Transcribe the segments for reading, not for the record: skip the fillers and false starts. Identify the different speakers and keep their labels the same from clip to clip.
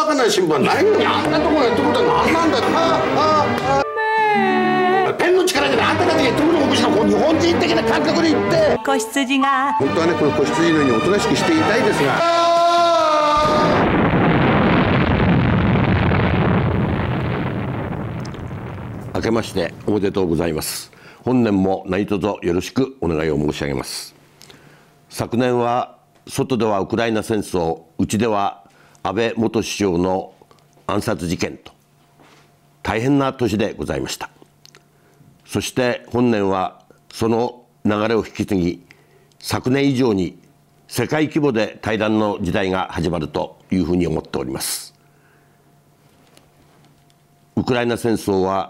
Speaker 1: かな新聞はないのにあんなところやってることは何なんだペンの力であんたたちが言ってくることしか日本人的な感覚で言って
Speaker 2: 子羊が
Speaker 1: 本当はねこの子羊のようにおとなしくしていたいですが明けましておめでとうございます。本年も何卒よろしくお願いを申し上げます。昨年は外ではウクライナ戦争、内では安倍元首相の暗殺事件と大変な年でございました。そして本年はその流れを引き継ぎ、昨年以上に世界規模で対談の時代が始まるというふうに思っております。ウクライナ戦争は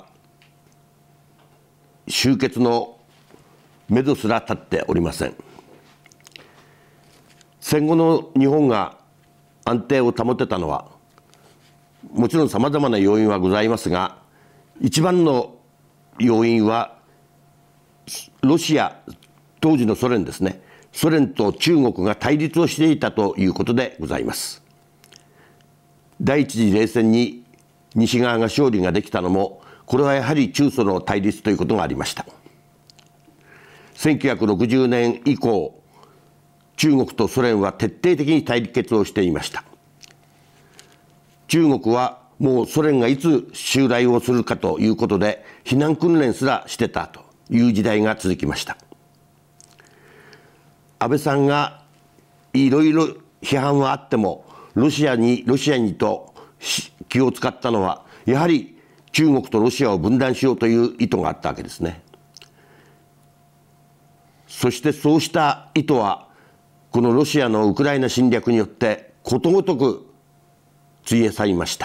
Speaker 1: 終結の目処すら立っておりません。戦後の日本が安定を保てたのはもちろんさまざまな要因はございますが、一番の要因はロシア、当時のソ連ですね、ソ連と中国が対立をしていたということでございます。第一次冷戦に西側が勝利ができたのも、これはやはり中ソの対立ということがありました。1960年以降、中国とソ連は徹底的に対決をしていました。中国はもうソ連がいつ襲来をするかということで避難訓練すらしてたという時代が続きました。安倍さんがいろいろ批判はあってもロシアにと気を使ったのはやはり中国とロシアを分断しようという意図があったわけですね。そしてそうした意図はこのロシアのウクライナ侵略によってことごとく費やされました。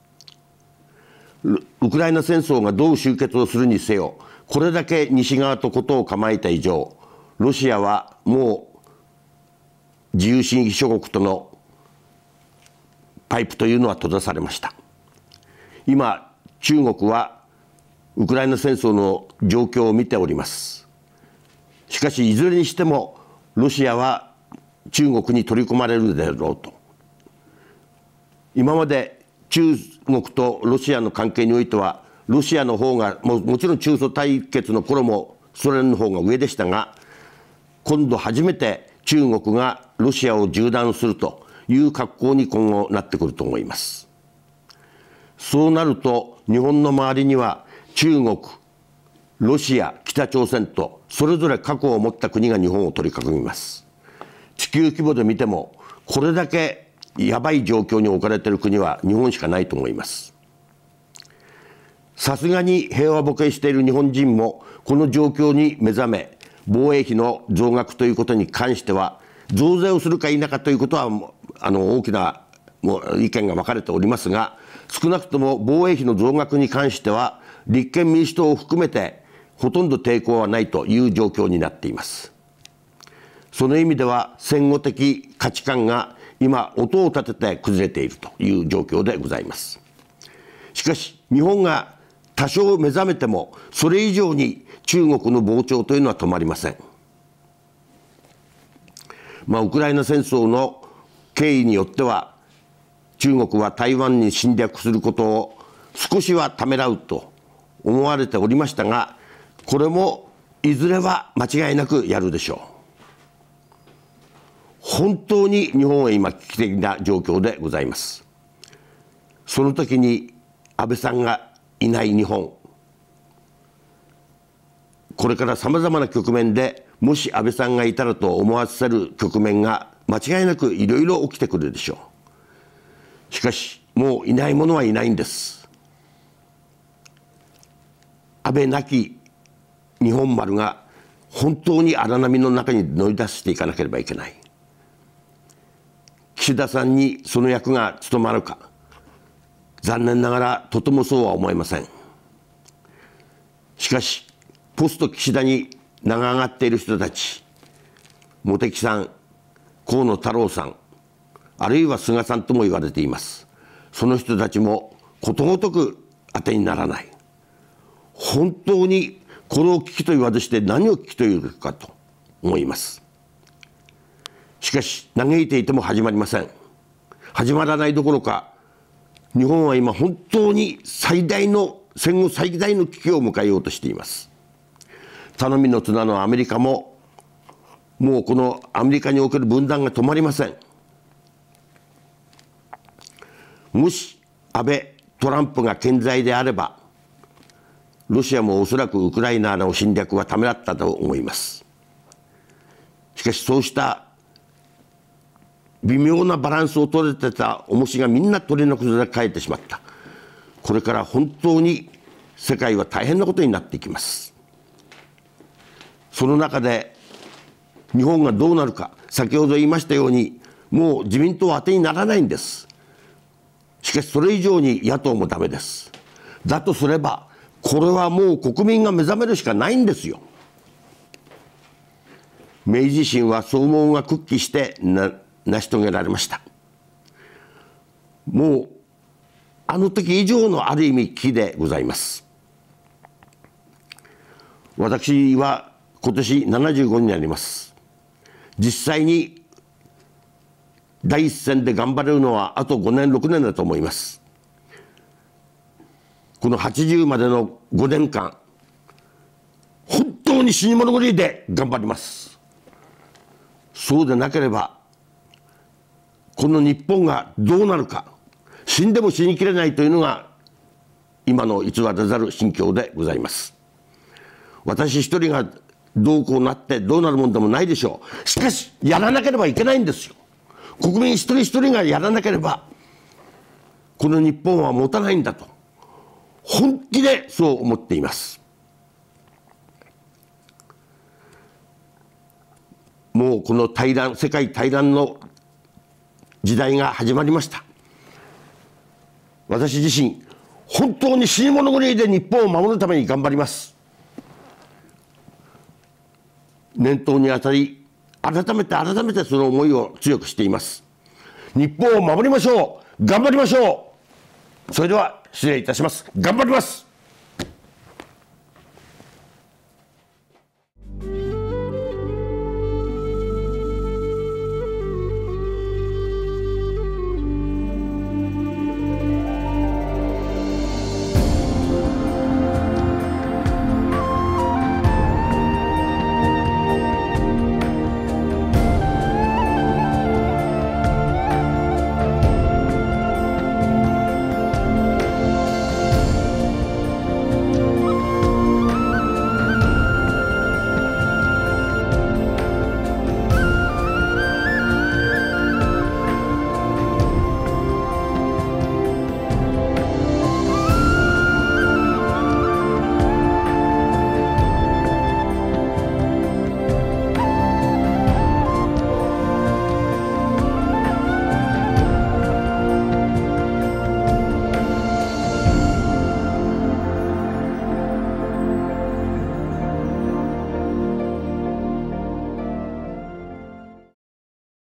Speaker 1: ウクライナ戦争がどう終結をするにせよ、これだけ西側と事を構えた以上、ロシアはもう自由主義諸国とのパイプというのは閉ざされました。今中国はウクライナ戦争の状況を見ております。しかしいずれにしてもロシアは中国に取り込まれるであろうと。今まで中国とロシアの関係においてはロシアの方がもちろん中ソ対決の頃もソ連の方が上でしたが、今度初めて中国がロシアを縦断するという格好に今後なってくると思います。そうなると日本の周りには中国、ロシア、北朝鮮とそれぞれ核を持った国が日本を取り囲みます。地球規模で見てもこれだけやばい状況に置かれている国は日本しかないと思います。さすがに平和ボケしている日本人もこの状況に目覚め、防衛費の増額ということに関しては増税をするか否かということは大きな意見が分かれておりますが、少なくとも防衛費の増額に関しては立憲民主党を含めてほとんど抵抗はないという状況になっています。その意味では戦後的価値観が今音を立てて崩れているという状況でございます。しかし日本が多少目覚めてもそれ以上に中国の膨張というのは止まりません。ウクライナ戦争の経緯によっては中国は台湾に侵略することを少しはためらうと思われておりましたが、これもいずれは間違いなくやるでしょう。本当に日本は今危機的な状況でございます。その時に安倍さんがいない日本、これからさまざまな局面でもし安倍さんがいたらと思わせる局面が間違いなくいろいろ起きてくるでしょう。しかしもういないものはいないんです。安倍なき日本丸が本当に荒波の中に乗り出していかなければいけない。岸田さんにその役が務まるか、残念ながらとてもそうは思えません。しかしポスト岸田に名が上がっている人たち、茂木さん、河野太郎さん、あるいは菅さんとも言われています。その人たちもことごとく当てにならない。本当にこれを危機と言わずして何を危機というかと思います。しかし嘆いていても始まりません。始まらないどころか日本は今本当に戦後最大の危機を迎えようとしています。頼みの綱のアメリカももうこのアメリカにおける分断が止まりません。もし安倍、トランプが健在であれば、ロシアもおそらくウクライナの侵略はためらったと思います。しかしそうした微妙なバランスを取れてた重しがみんな取り残されてしまった。これから本当に世界は大変なことになっていきます。その中で日本がどうなるか、先ほど言いましたように、もう自民党は当てにならないんです。しかしそれ以上に野党もダメです。だとすればこれはもう国民が目覚めるしかないんですよ。明治維新は総門が屈起して成し遂げられました。もうあの時以上のある意味危機でございます。私は今年75になります。実際に第一線で頑張れるのはあと5年6年だと思います。この80までの5年間本当に死に物狂いで頑張ります。そうでなければこの日本がどうなるか、死んでも死にきれないというのが今の偽らざる心境でございます。私一人がどうこうなってどうなるもんでもないでしょう。しかしやらなければいけないんですよ。国民一人一人がやらなければこの日本は持たないんだと本気でそう思っています。もうこの世界大乱の時代が始まりました。私自身本当に死に物狂いで日本を守るために頑張ります。念頭にあたり改めてその思いを強くしています。日本を守りましょう。頑張りましょう。それでは失礼いたします。頑張ります。